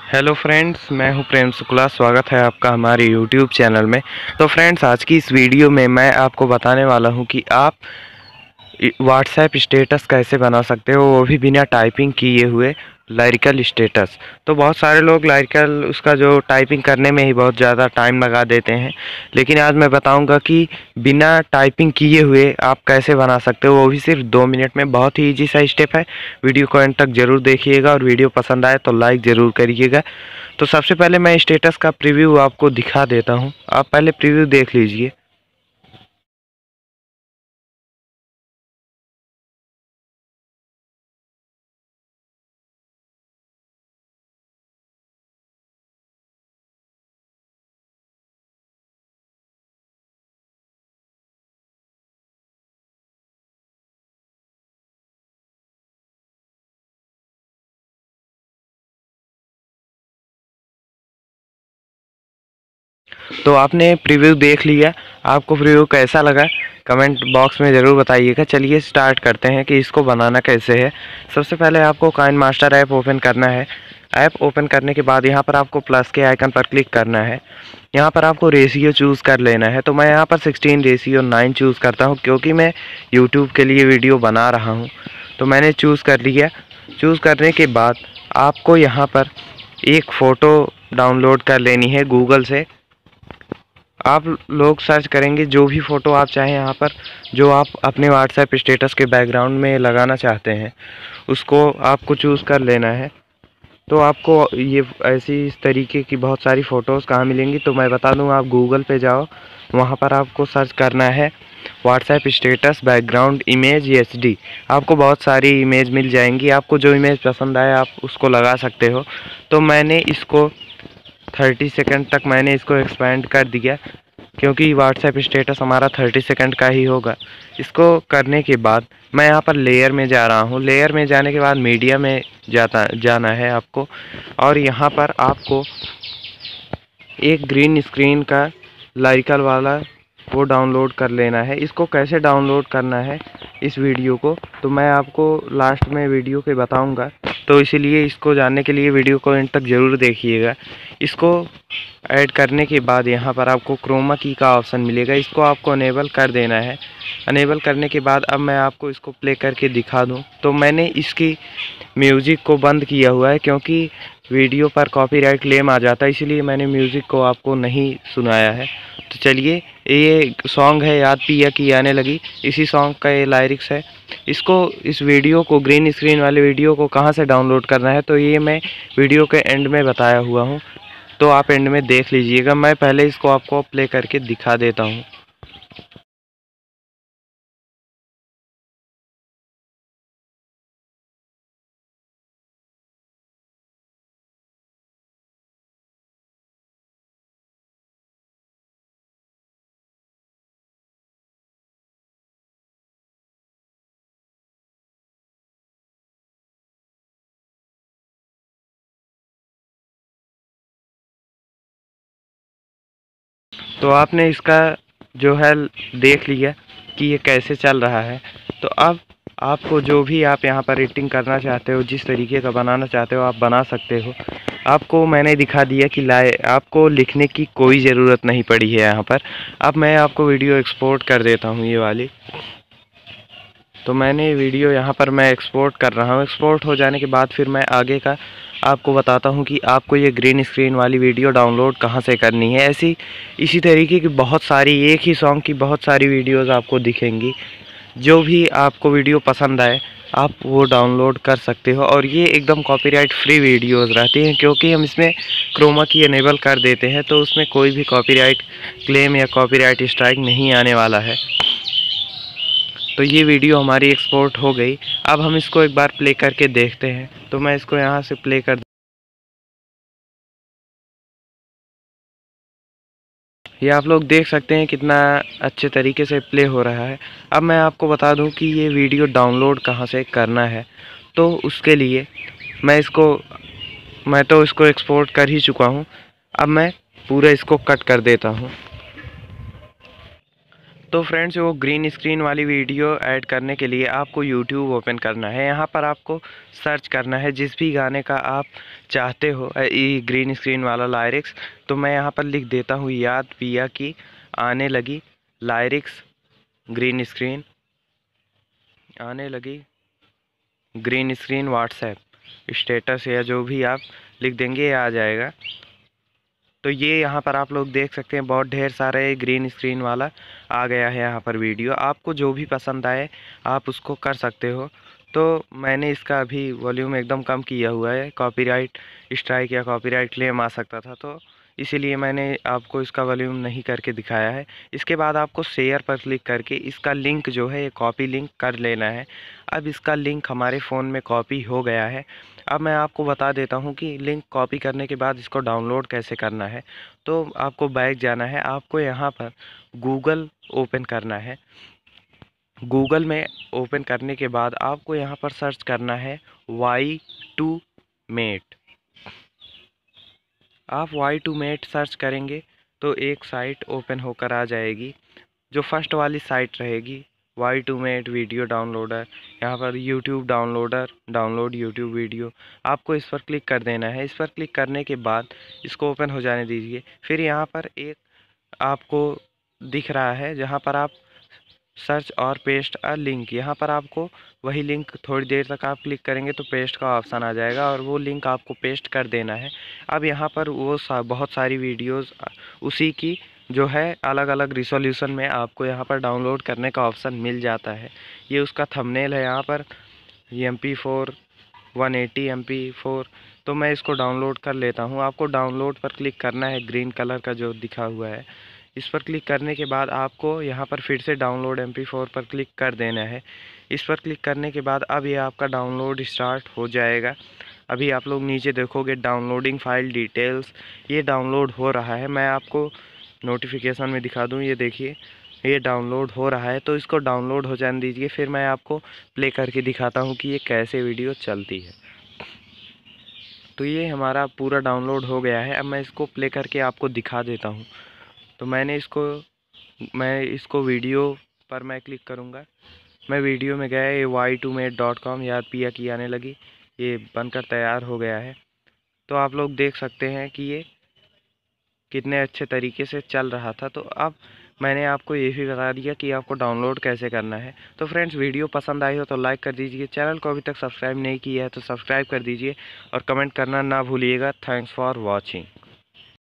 Hello friends, मैं हूं प्रेम शुक्ला। स्वागत है आपका हमारे यूट्यूब चैनल में। तो फ्रेंड्स, आज की इस वीडियो में मैं आपको बताने वाला हूं कि आप व्हाट्सएप स्टेटस कैसे बना सकते हो, वो भी बिना टाइपिंग किए हुए लाइरिकल स्टेटस। तो बहुत सारे लोग लाइरिकल उसका जो टाइपिंग करने में ही बहुत ज़्यादा टाइम लगा देते हैं, लेकिन आज मैं बताऊंगा कि बिना टाइपिंग किए हुए आप कैसे बना सकते हो, वो भी सिर्फ 2 मिनट में। बहुत ही ईजी सा स्टेप है। वीडियो को एंड तक ज़रूर देखिएगा और वीडियो पसंद आए तो लाइक ज़रूर करिएगा। तो सबसे पहले मैं स्टेटस का प्रीव्यू आपको दिखा देता हूँ, आप पहले प्रीव्यू देख लीजिए। तो आपने प्रीव्यू देख लिया, आपको प्रीव्यू कैसा लगा कमेंट बॉक्स में ज़रूर बताइएगा। चलिए स्टार्ट करते हैं कि इसको बनाना कैसे है। सबसे पहले आपको काइनमास्टर ऐप ओपन करना है। ऐप ओपन करने के बाद यहाँ पर आपको प्लस के आइकन पर क्लिक करना है। यहाँ पर आपको रेशियो चूज़ कर लेना है। तो मैं यहाँ पर 16:9 चूज़ करता हूँ, क्योंकि मैं यूट्यूब के लिए वीडियो बना रहा हूँ। तो मैंने चूज़ कर लिया। चूज़ करने के बाद आपको यहाँ पर एक फ़ोटो डाउनलोड कर लेनी है गूगल से। आप लोग सर्च करेंगे जो भी फ़ोटो आप चाहें, यहाँ पर जो आप अपने व्हाट्सएप स्टेटस के बैकग्राउंड में लगाना चाहते हैं उसको आपको चूज़ कर लेना है। तो आपको ये ऐसी इस तरीके की बहुत सारी फ़ोटोज़ कहाँ मिलेंगी, तो मैं बता दूँ, आप गूगल पे जाओ, वहाँ पर आपको सर्च करना है WhatsApp status background image HD. आपको बहुत सारी इमेज मिल जाएंगी। आपको जो इमेज पसंद आए आप उसको लगा सकते हो। तो मैंने इसको 30 सेकंड तक मैंने इसको एक्सपेंड कर दिया, क्योंकि व्हाट्सएप स्टेटस हमारा 30 सेकंड का ही होगा। इसको करने के बाद मैं यहाँ पर लेयर में जा रहा हूँ। लेयर में जाने के बाद मीडिया में जाना है आपको, और यहाँ पर आपको एक ग्रीन स्क्रीन का लाइकल वाला वो डाउनलोड कर लेना है। इसको कैसे डाउनलोड करना है इस वीडियो को, तो मैं आपको लास्ट में वीडियो के बताऊंगा। तो इसीलिए इसको जानने के लिए वीडियो को एंड तक ज़रूर देखिएगा। इसको ऐड करने के बाद यहाँ पर आपको क्रोमा की का ऑप्शन मिलेगा, इसको आपको अनेबल कर देना है। अनेबल करने के बाद अब मैं आपको इसको प्ले करके दिखा दूँ। तो मैंने इसकी म्यूज़िक को बंद किया हुआ है, क्योंकि वीडियो पर कॉपीराइट क्लेम आ जाता है, इसीलिए मैंने म्यूज़िक को आपको नहीं सुनाया है। तो चलिए, ये सॉन्ग है याद पिया की आने लगी, इसी सॉन्ग का ये लाइरिक्स है। इस वीडियो को, ग्रीन स्क्रीन वाले वीडियो को कहाँ से डाउनलोड करना है, तो ये मैं वीडियो के एंड में बताया हुआ हूँ, तो आप एंड में देख लीजिएगा। मैं पहले इसको आपको प्ले करके दिखा देता हूँ। तो आपने इसका जो है देख लिया कि ये कैसे चल रहा है। तो अब आपको जो भी आप यहाँ पर एडिटिंग करना चाहते हो, जिस तरीके का बनाना चाहते हो आप बना सकते हो। आपको मैंने दिखा दिया कि आपको लिखने की कोई ज़रूरत नहीं पड़ी है यहाँ पर। अब मैं आपको वीडियो एक्सपोर्ट कर देता हूँ, ये वाली। तो मैंने वीडियो यहाँ पर मैं एक्सपोर्ट कर रहा हूँ। एक्सपोर्ट हो जाने के बाद फिर मैं आगे का आपको बताता हूँ कि आपको ये ग्रीन स्क्रीन वाली वीडियो डाउनलोड कहाँ से करनी है। इसी तरीके की बहुत सारी, एक ही सॉन्ग की बहुत सारी वीडियोज़ आपको दिखेंगी। जो भी आपको वीडियो पसंद आए आप वो डाउनलोड कर सकते हो, और ये एकदम कॉपीराइट फ्री वीडियोज़ रहती हैं, क्योंकि हम इसमें क्रोमा की इनेबल कर देते हैं, तो उसमें कोई भी कॉपीराइट क्लेम या कॉपीराइट स्ट्राइक नहीं आने वाला है। तो ये वीडियो हमारी एक्सपोर्ट हो गई। अब हम इसको एक बार प्ले करके देखते हैं। तो मैं इसको यहाँ से प्ले कर, ये आप लोग देख सकते हैं कितना अच्छे तरीके से प्ले हो रहा है। अब मैं आपको बता दूं कि ये वीडियो डाउनलोड कहाँ से करना है। तो उसके लिए मैं तो इसको एक्सपोर्ट कर ही चुका हूँ। अब मैं पूरा इसको कट कर देता हूँ। तो फ्रेंड्स वो ग्रीन स्क्रीन वाली वीडियो ऐड करने के लिए आपको यूट्यूब ओपन करना है। यहाँ पर आपको सर्च करना है जिस भी गाने का आप चाहते हो ये ग्रीन स्क्रीन वाला लायरिक्स। तो मैं यहाँ पर लिख देता हूँ याद पिया की आने लगी लायरिक्स ग्रीन स्क्रीन, आने लगी ग्रीन स्क्रीन व्हाट्सएप स्टेटस या जो भी आप लिख देंगे ये आ जाएगा। तो ये यहाँ पर आप लोग देख सकते हैं बहुत ढेर सारे ग्रीन स्क्रीन वाला आ गया है यहाँ पर वीडियो। आपको जो भी पसंद आए आप उसको कर सकते हो। तो मैंने इसका अभी वॉल्यूम एकदम कम किया हुआ है, कॉपीराइट स्ट्राइक या कॉपीराइट क्लेम आ सकता था, तो इसीलिए मैंने आपको इसका वॉल्यूम नहीं करके दिखाया है। इसके बाद आपको शेयर पर क्लिक करके इसका लिंक जो है ये कॉपी लिंक कर लेना है। अब इसका लिंक हमारे फ़ोन में कॉपी हो गया है। अब मैं आपको बता देता हूँ कि लिंक कॉपी करने के बाद इसको डाउनलोड कैसे करना है। तो आपको बैक जाना है, आपको यहाँ पर गूगल ओपन करना है। गूगल में ओपन करने के बाद आपको यहाँ पर सर्च करना है Y2Mate। आप Y2Mate सर्च करेंगे तो एक साइट ओपन होकर आ जाएगी। जो फर्स्ट वाली साइट रहेगी Y2Mate वीडियो डाउनलोडर, यहाँ पर YouTube downloader, download YouTube video, आपको इस पर क्लिक कर देना है। इस पर क्लिक करने के बाद इसको ओपन हो जाने दीजिए। फिर यहाँ पर एक आपको दिख रहा है जहाँ पर आप सर्च और पेस्ट अ लिंक, यहाँ पर आपको वही लिंक थोड़ी देर तक आप क्लिक करेंगे तो पेस्ट का ऑप्शन आ जाएगा और वो लिंक आपको पेस्ट कर देना है। अब यहाँ पर वो बहुत सारी वीडियोस उसी की जो है अलग अलग रिसोल्यूशन में आपको यहाँ पर डाउनलोड करने का ऑप्शन मिल जाता है। ये उसका थंबनेल है यहाँ पर MP4 180 MP4। तो मैं इसको डाउनलोड कर लेता हूँ। आपको डाउनलोड पर क्लिक करना है, ग्रीन कलर का जो दिखा हुआ है इस पर क्लिक करने के बाद आपको यहाँ पर फिर से डाउनलोड MP4 पर क्लिक कर देना है। इस पर क्लिक करने के बाद अब ये आपका डाउनलोड स्टार्ट हो जाएगा। अभी आप लोग नीचे देखोगे डाउनलोडिंग फाइल डिटेल्स, ये डाउनलोड हो रहा है। मैं आपको नोटिफिकेशन में दिखा दूँ, ये देखिए ये डाउनलोड हो रहा है। तो इसको डाउनलोड हो जाने दीजिए, फिर मैं आपको प्ले करके दिखाता हूँ कि ये कैसे वीडियो चलती है। तो ये हमारा पूरा डाउनलोड हो गया है। अब मैं इसको प्ले करके आपको दिखा देता हूँ। तो मैं इसको वीडियो पर मैं क्लिक करूँगा। मैं वीडियो में गया, ये Y2Mate.com याद पिया की आने लगी, ये बनकर तैयार हो गया है। तो आप लोग देख सकते हैं कि ये कितने अच्छे तरीके से चल रहा था। तो अब मैंने आपको ये भी बता दिया कि आपको डाउनलोड कैसे करना है। तो फ्रेंड्स वीडियो पसंद आई हो तो लाइक कर दीजिए, चैनल को अभी तक सब्सक्राइब नहीं किया है तो सब्सक्राइब कर दीजिए और कमेंट करना ना भूलिएगा। Thanks for watching.